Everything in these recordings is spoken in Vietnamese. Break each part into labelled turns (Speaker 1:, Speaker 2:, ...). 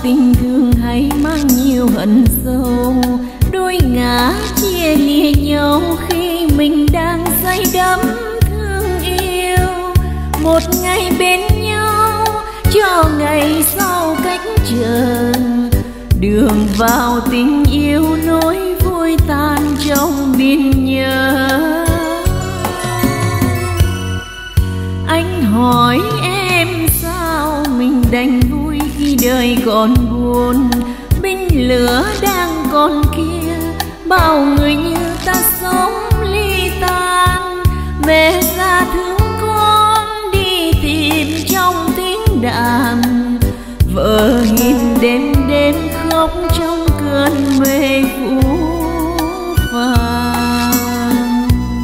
Speaker 1: tình thương hay mang nhiều hận sâu, đôi ngã chia lìa nhau khi mình đang say đắm thương yêu. Một ngày bên nhau cho ngày sau cách chờ, đường vào tình yêu nỗi vui tan trong biên nhớ. Anh hỏi em sao mình đành vui khi đời còn buồn, binh lửa đang còn kia, bao người như ta sống ly tan. Mẹ ra thương con đi tìm trong tiếng đàn, vợ nhìn đêm đêm khóc trong cơn mê phủ phàng.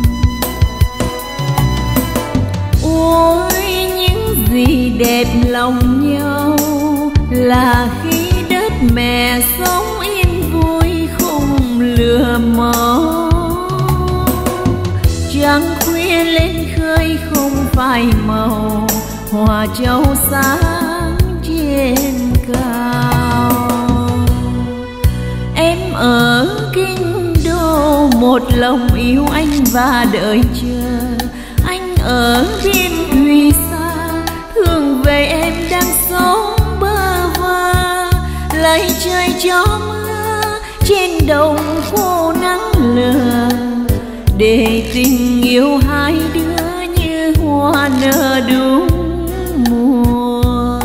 Speaker 1: Ôi những gì đẹp lòng nhau là khi đất mẹ sống yên vui không lừa mò. Trăng khuya lên khơi không phai màu, hòa châu sáng trên cao. Em ở kinh đô một lòng yêu anh và đợi chờ, anh ở biên thùy xa thương về em đang sống bơ vơ. Lạy trời cho mưa trên đồng khô nắng lờ, để tình yêu hai đứa như hoa nở đúng mùa.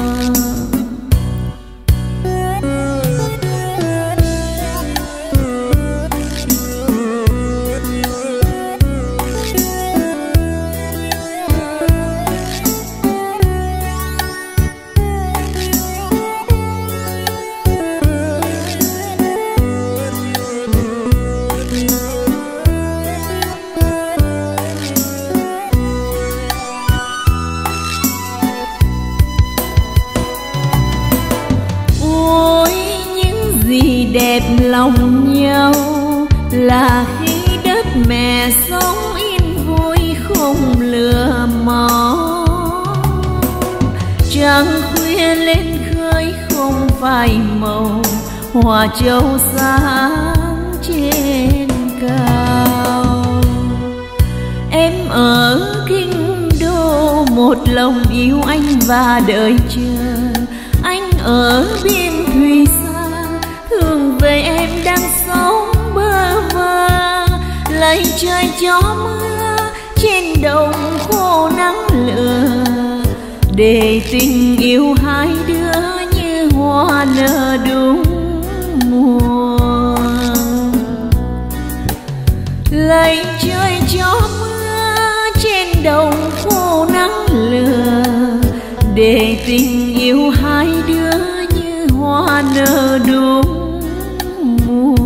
Speaker 1: Đẹp lòng nhau là khi đất mẹ sống yên vui không lừa mò. Trăng khuya lên khơi không phai màu, hòa châu sáng trên cao. Em ở kinh đô một lòng yêu anh và đợi chờ, anh ở biên thùy xa thương về em đang sống bơ vơ. Lạy trời cho mưa trên đồng khô nắng lửa, để tình yêu hai đứa như hoa nở đúng mùa. Lạy trời cho mưa trên đồng khô nắng lửa, để tình yêu hai đứa như hoa nở đúng mùa.